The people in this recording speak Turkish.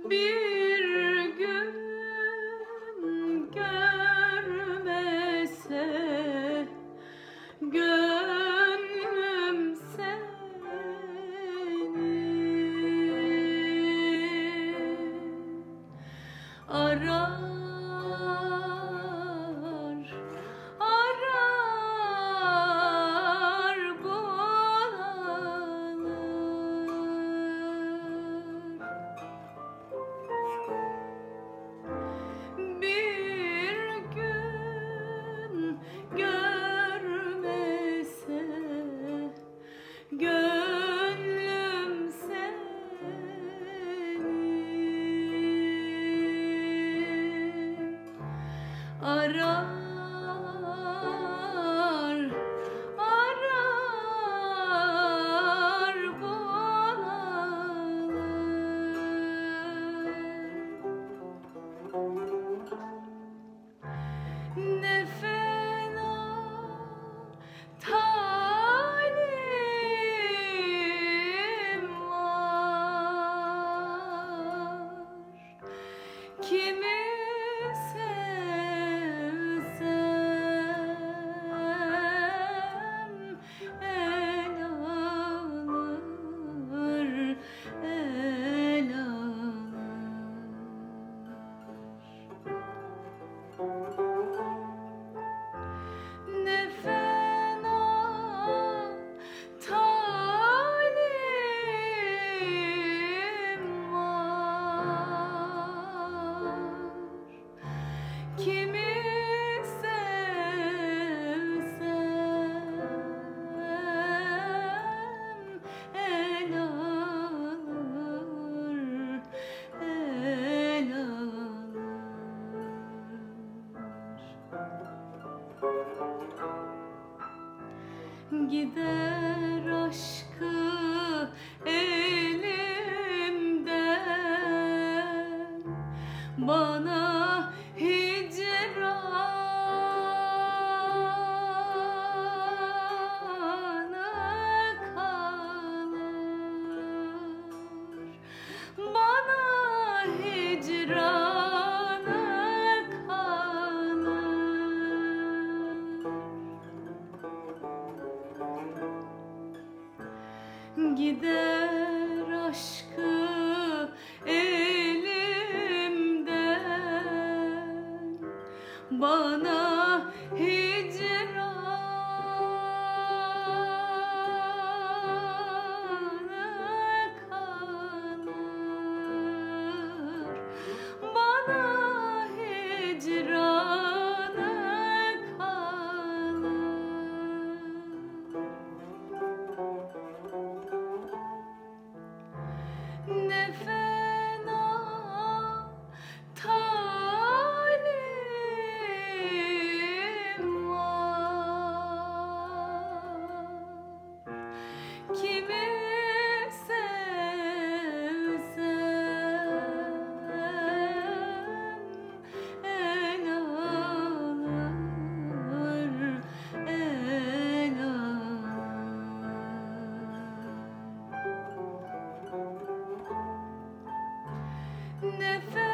Bir gün görmese gönlüm seni arar, arar bulanır. Bir gün görmese gönlüm seni arar, arar bulanır. Ne fena talim var, kimi sevsem el alır, el alır. Ne fena talim var, kimi sevsem el alır, el alır. Gider aşkı elimden, bana hicranı kalır, bana hicranı kalır. Gider aşkı elimden, bana hicranı kalır, bana hicranı kalır. Ne fena talim var, kimi sevsem el alır, el alır. Ne